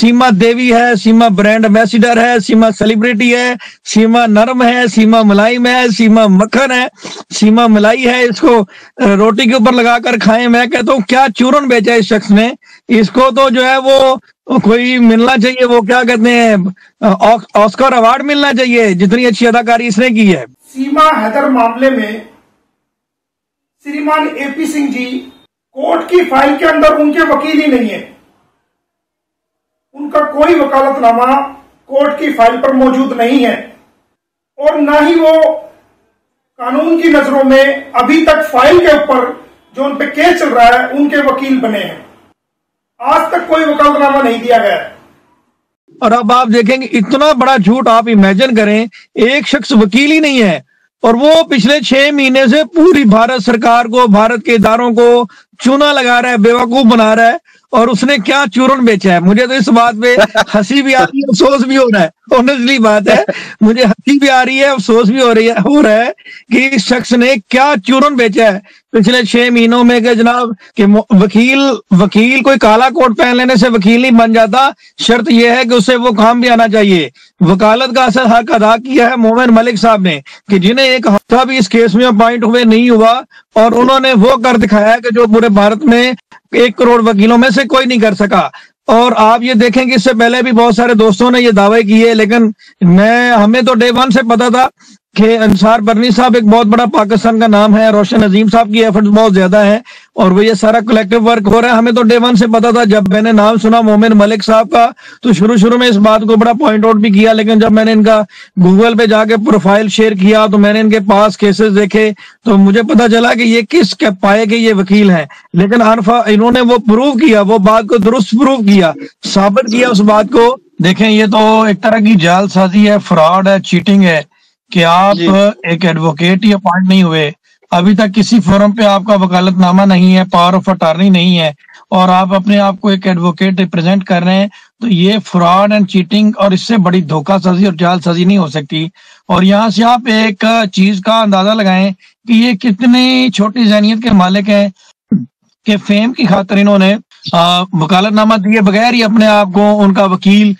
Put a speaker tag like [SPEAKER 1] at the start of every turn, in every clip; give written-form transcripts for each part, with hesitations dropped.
[SPEAKER 1] सीमा देवी है, सीमा brand ambassador है, सीमा celebrity है, सीमा नरम है, सीमा मुलायम है, सीमा मक्खन है, सीमा मलाई है। इसको रोटी के ऊपर लगाकर खाएं। मैं कहता हूँ क्या चूरन बेचा इस शख्स ने। इसको तो जो है वो कोई मिलना चाहिए, वो क्या कहते हैं, ऑस्कर अवार्ड मिलना चाहिए, जितनी अच्छी अदाकारी इसने की है।
[SPEAKER 2] सीमा हैदर मामले में श्रीमान एपी सिंह जी कोर्ट की फाइल के अंदर उनके वकील ही नहीं है। उनका कोई वकालतनामा कोर्ट की फाइल पर मौजूद नहीं है और ना ही वो कानून की नजरों में अभी तक फाइल के ऊपर जो उन पे केस चल रहा है उनके वकील बने हैं। आज तक कोई वकालतनामा नहीं दिया गया है।
[SPEAKER 1] और अब आप देखेंगे इतना बड़ा झूठ। आप इमेजिन करें, एक शख्स वकील ही नहीं है और वो पिछले 6 महीने से पूरी भारत सरकार को, भारत के इदारों को चूना लगा रहा है, बेवकूफ बना रहा है। और उसने क्या चूरन बेचा है। मुझे तो इस बात पे हंसी भी आ रही है, अफसोस भी हो रहा है। ऑनेस्टली बात है, मुझे हंसी भी आ रही है, अफसोस भी हो रहा है कि इस शख्स ने क्या चूरन बेचा है पिछले 6 महीनों में। कि जनाब कि वकील कोई काला कोट पहन लेने से वकील नहीं बन जाता। शर्त यह है कि उसे वो काम भी आना चाहिए। वकालत का असल हक अदा किया है मोमिन मलिक साहब ने, कि जिन्हें एक हफ्ता भी इस केस में अपॉइंट हुए नहीं हुआ और उन्होंने वो कर दिखाया कि जो पूरे भारत में 1 करोड़ वकीलों में से कोई नहीं कर सका। और आप ये देखें कि इससे पहले भी बहुत सारे दोस्तों ने ये दावे किए, लेकिन हमें तो डे 1 से पता था कि अंसार बरनी साहब एक बहुत बड़ा पाकिस्तान का नाम है, रोशन अजीम साहब की एफर्ट्स बहुत ज्यादा है और वो ये सारा कलेक्टिव वर्क हो रहा है। हमें तो डे 1 से पता था। जब मैंने नाम सुना मोमिन मलिक साहब का तो शुरू में इस बात को बड़ा पॉइंट आउट भी किया, लेकिन जब मैंने इनका गूगल पे जाके प्रोफाइल शेयर किया तो मैंने इनके पास केसेस देखे तो मुझे पता चला कि ये किस के पाए के ये वकील हैं। लेकिन इन्होंने वो प्रूव किया, वो बात को दुरुस्त प्रूव किया, साबित किया उस बात को। देखें, ये तो एक तरह की जालसाजी है, फ्रॉड है, चीटिंग है कि आप एक एडवोकेट ही अपॉइंट नहीं हुए, अभी तक किसी फोरम पे आपका वकालतनामा नहीं है, पावर ऑफ अटॉर्नी नहीं है और आप अपने आप को एक एडवोकेट रिप्रेजेंट कर रहे हैं, तो ये फ्रॉड एंड चीटिंग और इससे बड़ी धोखासाजी और जालसाजी नहीं हो सकती। और यहाँ से आप एक चीज का अंदाजा लगाएं कि ये कितनी छोटी ज़हनियत के मालिक हैं कि फेम की खातिर इन्होंने वकालतनामा दिए बगैर ही अपने आप को उनका वकील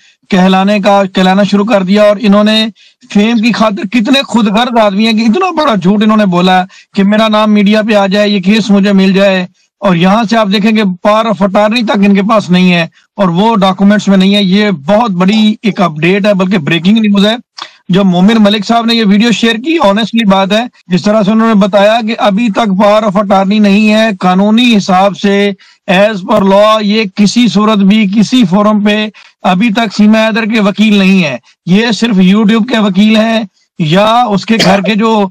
[SPEAKER 1] कहलाना शुरू कर दिया। और इन्होंने फेम की खातिर कितने खुदगर्ज आदमी है कि इतना बड़ा झूठ इन्होंने बोला कि मेरा नाम मीडिया पे आ जाए, ये केस मुझे मिल जाए। और यहाँ से आप देखेंगे पावर ऑफ अटॉर्नी तक इनके पास नहीं है और वो डॉक्यूमेंट्स में नहीं है। ये बहुत बड़ी एक अपडेट है, बल्कि ब्रेकिंग न्यूज है जो मोमिन मलिक साहब ने ये वीडियो शेयर की। ऑनेस्टली बात है, जिस तरह से उन्होंने बताया कि अभी तक पावर ऑफ अटॉर्नी नहीं है, कानूनी हिसाब से एज पर लॉ ये किसी सूरत भी किसी फोरम पे अभी तक सीमा हैदर के वकील नहीं है। ये सिर्फ यूट्यूब के वकील हैं या उसके घर के जो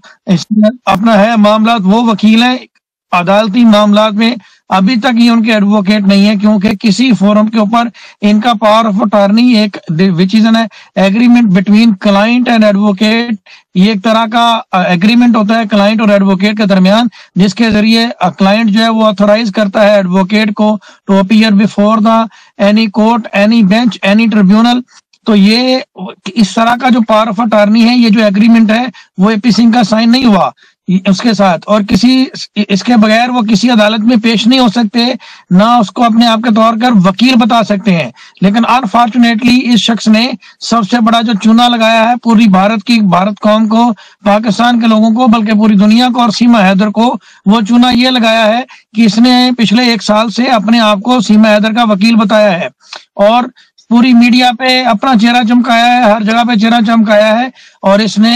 [SPEAKER 1] अपना है मामला वो वकील हैं। अदालती मामलात में अभी तक ये उनके एडवोकेट नहीं है, क्योंकि किसी फोरम के ऊपर इनका पावर ऑफ अटॉर्नी एक which is an agreement between client and advocate. ये एक तरह का एग्रीमेंट होता है क्लाइंट और एडवोकेट के दरमियान, जिसके जरिए क्लाइंट जो है वो ऑथोराइज करता है एडवोकेट को to appear before the any court, any bench, any tribunal. तो ये इस तरह का जो पावर ऑफ अटॉर्नी है, ये जो एग्रीमेंट है वो एपी सिंह का साइन नहीं हुआ उसके साथ, और इसके बगैर वो किसी अदालत में पेश नहीं हो सकते, ना उसको अपने आप के तौर पर वकील बता सकते हैं। लेकिन अनफॉर्चुनेटली इस शख्स ने सबसे बड़ा जो चूना लगाया है पूरी भारत कौम को, पाकिस्तान के लोगों को, बल्कि पूरी दुनिया को और सीमा हैदर को, वो चूना ये लगाया है कि इसने पिछले 1 साल से अपने आप को सीमा हैदर का वकील बताया है और पूरी मीडिया पे अपना चेहरा चमकाया है, हर जगह पे चेहरा चमकाया है और इसने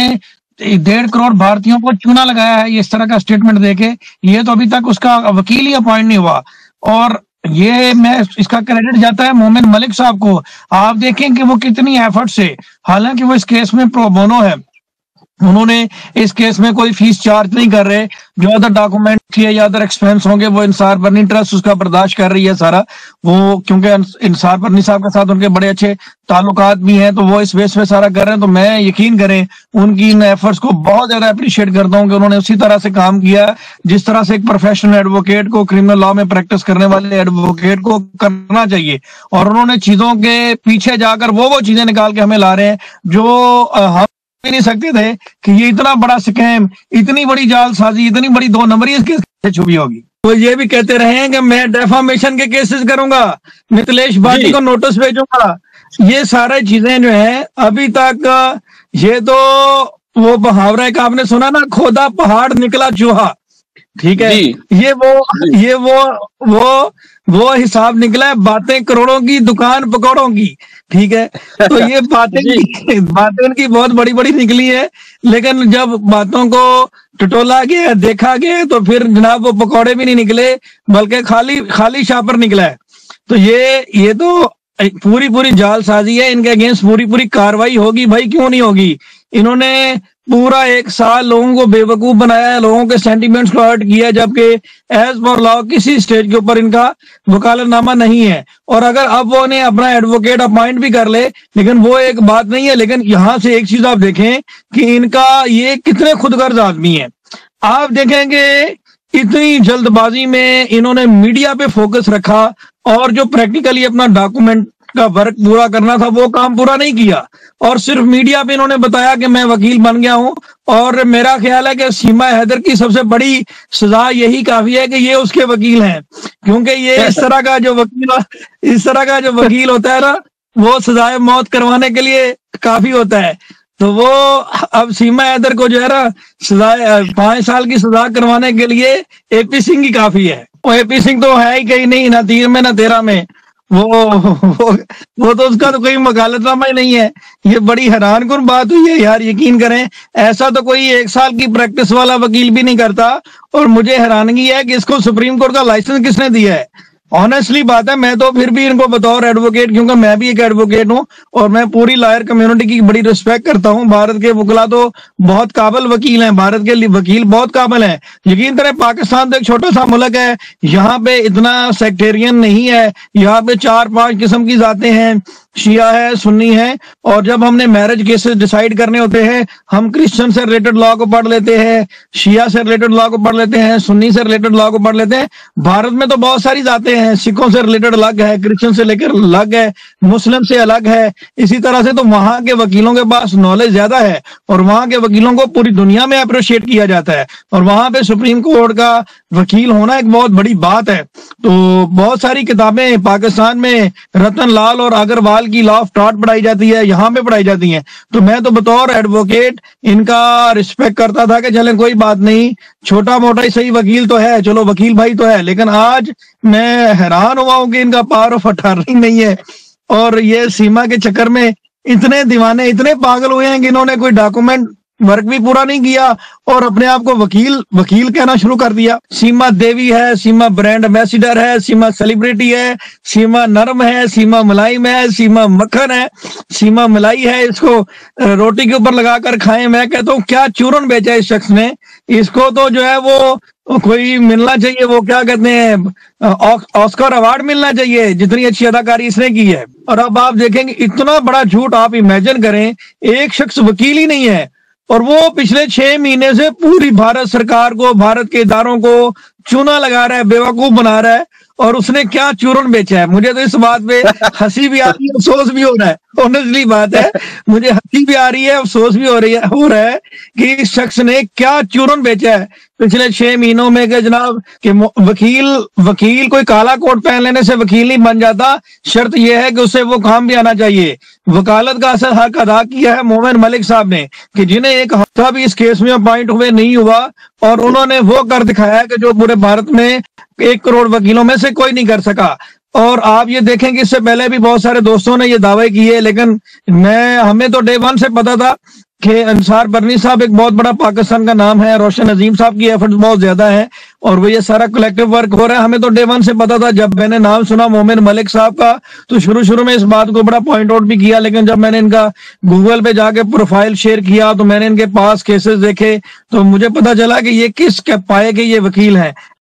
[SPEAKER 1] 1.5 करोड़ भारतीयों को चूना लगाया है। ये इस तरह का स्टेटमेंट देके ये तो अभी तक उसका वकील ही अपॉइंट नहीं हुआ और ये मैं इसका क्रेडिट जाता है मोमिन मलिक साहब को। आप देखें कि वो कितनी एफर्ट से, हालांकि वो इस केस में प्रो बोनो है, उन्होंने इस केस में कोई फीस चार्ज नहीं कर रहे, जो अदर डॉक्यूमेंट या अदर एक्सपेंस होंगे वो इंसार बरनी ट्रस्ट उसका बर्दाश्त कर रही है सारा वो, क्योंकि इंसार बरनी साहब के साथ उनके बड़े अच्छे ताल्लुकात भी हैं, तो वो इस बेस पे सारा कर रहे हैं। तो मैं यकीन करें उनकी इन एफर्ट्स को बहुत ज्यादा अप्रिशिएट करता हूँ कि उन्होंने उसी तरह से काम किया जिस तरह से एक प्रोफेशनल एडवोकेट को, क्रिमिनल लॉ में प्रैक्टिस करने वाले एडवोकेट को करना चाहिए। और उन्होंने चीजों के पीछे जाकर वो चीजें निकाल के हमें ला रहे हैं जो हम नहीं सकते थे कि ये इतना बड़ा स्कैम, इतनी बड़ी जालसाजी, इतनी बड़ी 2 नंबरी इसके छुपी होगी। वो ये भी कहते रहे हैं कि मैं डेफामेशन के केसेस करूंगा, मिथिलेश भाटी को नोटिस भेजूंगा। ये सारी चीजें जो है अभी तक, ये तो वो मुहावरा का आपने सुना ना, खोदा पहाड़ निकला चूहा, ठीक है। वो हिसाब निकला है, बातें करोड़ों की दुकान पकौड़ों की, ठीक है। तो ये बातें इनकी बहुत बड़ी बड़ी निकली है, लेकिन जब बातों को टटोला गया, देखा गया, तो फिर जनाब वो पकौड़े भी नहीं निकले, बल्कि खाली शापर निकला है। तो ये तो पूरी जालसाजी है, इनके अगेंस्ट पूरी कार्रवाई होगी भाई, क्यों नहीं होगी। इन्होंने पूरा 1 साल लोगों को बेवकूफ बनाया है, लोगों के सेंटिमेंट्स को हर्ट किया, जबकि एज पर लॉ किसी स्टेज के ऊपर इनका वकालतनामा नहीं है। और अगर अब वो ने अपना एडवोकेट अपॉइंट भी कर ले, लेकिन वो एक बात नहीं है। लेकिन यहां से एक चीज आप देखें कि इनका ये कितने खुदगर्ज आदमी है। आप देखेंगे इतनी जल्दबाजी में इन्होंने मीडिया पे फोकस रखा, और जो प्रैक्टिकली अपना डॉक्यूमेंट का वर्क पूरा करना था वो काम पूरा नहीं किया, और सिर्फ मीडिया पे इन्होंने बताया कि मैं वकील बन गया हूं। और मेरा ख्याल है कि सीमा हैदर की सबसे बड़ी सजा यही काफी है कि ये उसके वकील हैं, क्योंकि ये इस तरह का जो वकील होता है ना, वो सजाए मौत करवाने के लिए काफी होता है। तो वो अब सीमा हैदर को जो है ना सजा 5 साल की सजा करवाने के लिए एपी सिंह ही काफी है। वो एपी सिंह तो है ही कहीं नहीं, ना 3 में ना 13 में। वो तो उसका तो कोई वकालतनामा ही नहीं है। ये बड़ी हैरानकुन बात हुई है यार, यकीन करें ऐसा तो कोई 1 साल की प्रैक्टिस वाला वकील भी नहीं करता। और मुझे हैरानगी है कि इसको सुप्रीम कोर्ट का लाइसेंस किसने दिया है। ऑनेस्टली बात है, मैं तो फिर भी इनको बतौर एडवोकेट, क्योंकि मैं भी एक एडवोकेट हूं और मैं पूरी लॉयर कम्युनिटी की बड़ी रिस्पेक्ट करता हूं। भारत के वकीला तो बहुत काबिल वकील हैं, भारत के वकील बहुत काबिल हैं। यकीन करें पाकिस्तान तो एक छोटा सा मुल्क है, यहाँ पे इतना सेक्टेरियन नहीं है। यहाँ पे 4-5 किस्म की जातें हैं, शिया है, सुन्नी है। और जब हमने मैरिज केसेस डिसाइड करने होते हैं, हम क्रिश्चियन से रिलेटेड लॉ को पढ़ लेते हैं, शिया से रिलेटेड लॉ को पढ़ लेते हैं, सुन्नी से रिलेटेड लॉ को पढ़ लेते हैं। भारत में तो बहुत सारी जातें हैं, सिखों से रिलेटेड अलग है, क्रिश्चियन से लेकर अलग है, मुस्लिम से अलग है। इसी तरह से तो वहां के वकीलों के पास नॉलेज ज्यादा है, और वहां के वकीलों को पूरी दुनिया में अप्रिशिएट किया जाता है। और वहां पे सुप्रीम कोर्ट का वकील होना एक बहुत बड़ी बात है। तो बहुत सारी किताबें पाकिस्तान में रतन लाल और अग्रवाल की लॉ ऑफ टॉर्ट पढ़ाई जाती है, यहाँ पे पढ़ाई जाती है। तो मैं तो बतौर एडवोकेट इनका रिस्पेक्ट करता था कि चले कोई बात नहीं, छोटा मोटा ही सही वकील तो है, चलो वकील भाई तो है। लेकिन आज मैं हैरान हुआ हूं कि इनका पावर ऑफ अटॉर्नी नहीं है। और ये सीमा के चक्कर में इतने दीवाने, इतने पागल हुए हैं कि इन्होंने कोई डॉक्यूमेंट वर्क भी पूरा नहीं किया और अपने आप को वकील कहना शुरू कर दिया। सीमा देवी है, सीमा ब्रांड एम्बेसिडर है, सीमा सेलिब्रिटी है, सीमा नरम है, सीमा मुलायम है, सीमा मक्खन है, सीमा मलाई है। इसको रोटी के ऊपर लगाकर खाएं। मैं कहता हूँ क्या चूरन बेचा इस शख्स ने। इसको तो जो है वो कोई मिलना चाहिए, वो क्या कहते हैं ऑस्कर अवार्ड मिलना चाहिए, जितनी अच्छी अदाकारी इसने की है। और अब आप देखेंगे इतना बड़ा झूठ, आप इमेजिन करें, एक शख्स वकील ही नहीं है और वो पिछले 6 महीने से पूरी भारत सरकार को, भारत के इदारों को चूना लगा रहा है, बेवकूफ बना रहा है। और उसने क्या चूरन बेचा है। मुझे तो इस बात पे हंसी भी आ रही है, अफसोस भी हो रहा है। ऑनेस्टली बात है, मुझे हंसी भी आ रही है, अफसोस भी हो रहा है कि इस शख्स ने क्या चूरन बेचा है पिछले 6 महीनों में। कि जनाब कि वकील कोई काला कोट पहन लेने से वकील नहीं बन जाता। शर्त यह है कि उसे वो काम भी आना चाहिए। वकालत का असल हक अदा किया है मोमिन मलिक साहब ने, कि जिन्हें एक हफ्ता भी इस केस में अपॉइंट हुए नहीं हुआ, और उन्होंने वो कर दिखाया कि जो पूरे भारत में 1 करोड़ वकीलों में से कोई नहीं कर सका। और आप ये देखें कि इससे पहले भी बहुत सारे दोस्तों ने ये दावे किए, लेकिन हमें तो डे 1 से पता था कि अंसार बरनी साहब एक बहुत बड़ा पाकिस्तान का नाम है, रोशन अजीम साहब की एफर्ट्स बहुत ज्यादा है और वो ये सारा कलेक्टिव वर्क हो रहा है। हमें तो डे 1 से पता था। जब मैंने नाम सुना मोमिन मलिक साहब का, तो शुरू में इस बात को बड़ा पॉइंट आउट भी किया, लेकिन जब मैंने इनका गूगल पे जाके प्रोफाइल शेयर किया, तो मैंने इनके पास केसेस देखे, तो मुझे पता चला कि ये किस पाए के ये वकील हैं।